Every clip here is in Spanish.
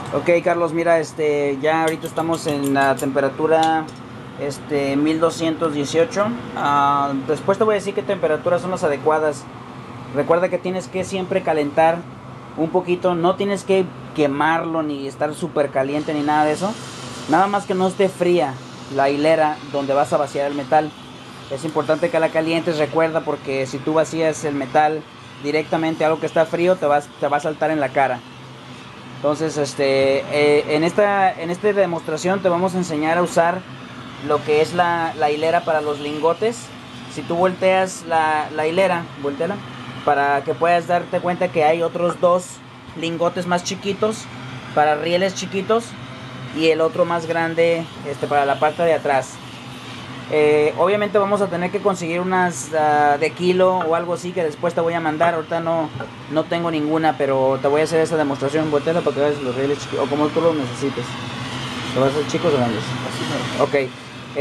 Ok, Carlos, mira, ya ahorita estamos en la temperatura 1218. Después te voy a decir qué temperaturas son las adecuadas. Recuerda que tienes que siempre calentar un poquito, no tienes que quemarlo ni estar súper caliente ni nada de eso. Nada más que no esté fría la hilera donde vas a vaciar el metal. Es importante que la calientes, recuerda, porque si tú vacías el metal directamente a algo que está frío, te va a saltar en la cara. Entonces, en esta demostración te vamos a enseñar a usar lo que es la hilera para los lingotes. Si tú volteas la hilera, volteala, para que puedas darte cuenta que hay otros dos lingotes más chiquitos para rieles chiquitos y el otro más grande para la parte de atrás. Obviamente vamos a tener que conseguir unas de kilo o algo así que después te voy a mandar. Ahorita no tengo ninguna, pero te voy a hacer esa demostración. Volteala para que veas los rieles chiquitos o como tú los necesites. ¿Lo vas a hacer chicos o grandes? Así no. Ok.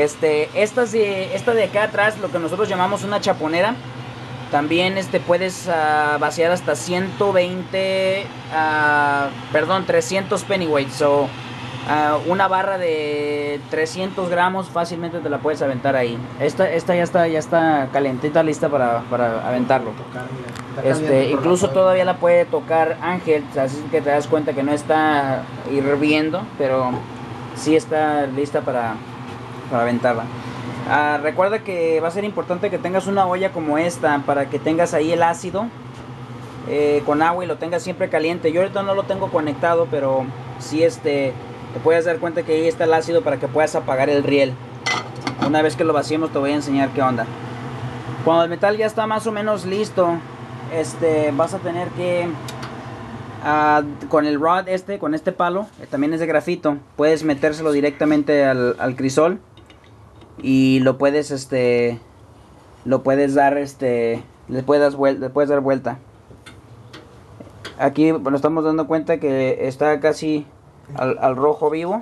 Esta de acá atrás, lo que nosotros llamamos una chaponera. También puedes vaciar hasta 120, perdón, 300 pennyweight. So, una barra de 300 gramos fácilmente te la puedes aventar ahí. Esta ya está calentita, lista para aventarlo. Incluso todavía la puede tocar Ángel, así que te das cuenta que no está hirviendo, pero sí está lista para aventarla. Recuerda que va a ser importante que tengas una olla como esta para que tengas ahí el ácido con agua y lo tengas siempre caliente. Yo ahorita no lo tengo conectado, pero sí te puedes dar cuenta que ahí está el ácido para que puedas apagar el riel. Una vez que lo vaciemos te voy a enseñar qué onda. Cuando el metal ya está más o menos listo, vas a tener que con el rod con este palo, también es de grafito, puedes metérselo directamente al crisol y lo puedes dar le puedes dar vuelta. Aquí nos estamos dando cuenta que está casi al rojo vivo,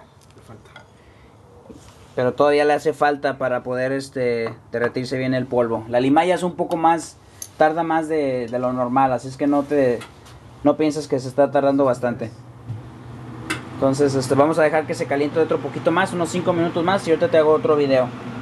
pero todavía le hace falta para poder derretirse bien el polvo. La limalla es un poco más, tarda más de lo normal, así es que no piensas que se está tardando bastante. Entonces vamos a dejar que se caliente otro poquito más, unos 5 minutos más, y ahorita te hago otro video.